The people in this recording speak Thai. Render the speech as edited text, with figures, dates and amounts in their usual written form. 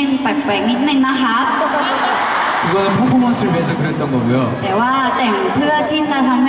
แปลกๆนิดนึงนะคะ 그거는 퍼포먼스를 위해서 그랬던 거고요. แต่ว่าแต่งเพื่อที่จะทำ